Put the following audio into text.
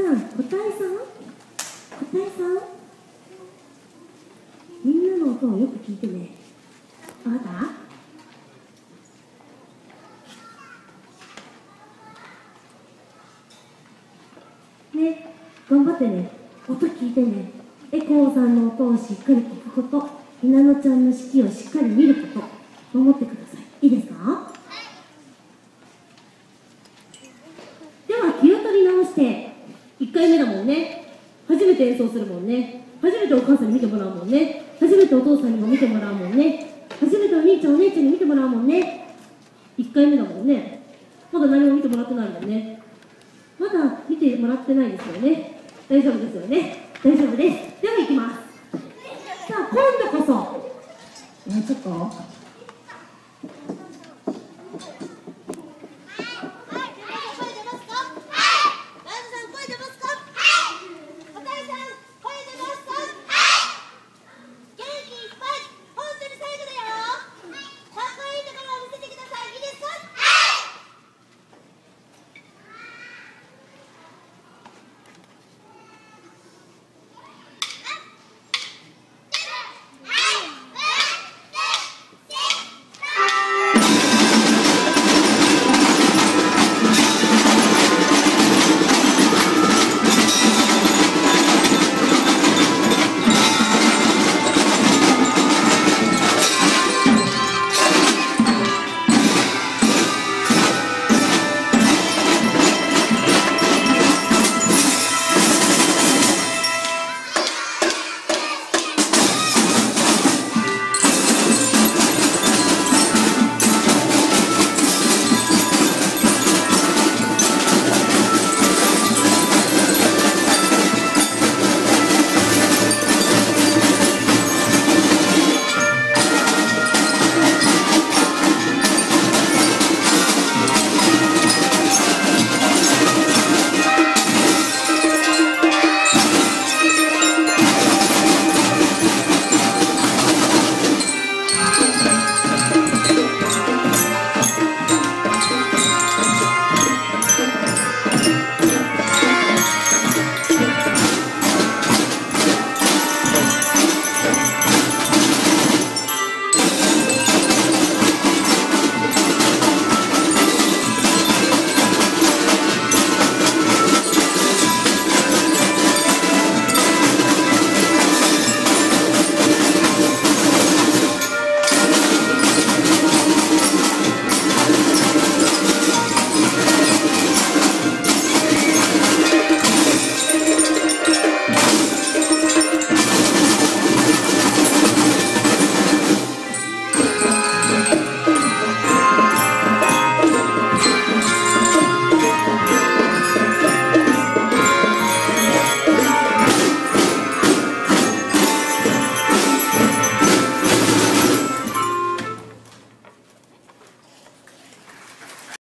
じゃあ、答えさんみんなの音をよく聞いてね。わかったね、頑張ってね。音聞いてね。エコーさんの音をしっかり聞くこと、ひなのちゃんの式をしっかり見ること、守ってください。いいですか？では気を取り直して、1回目だもんね。初めて演奏するもんね。初めてお母さんに見てもらうもんね。初めてお父さんにも見てもらうもんね。初めてお兄ちゃんお姉ちゃんに見てもらうもんね。1回目だもんね。まだ何も見てもらってないもんね。まだ見てもらってないですよね。大丈夫ですよね。大丈夫です。では行きます。さあ今度こそ、ちょっと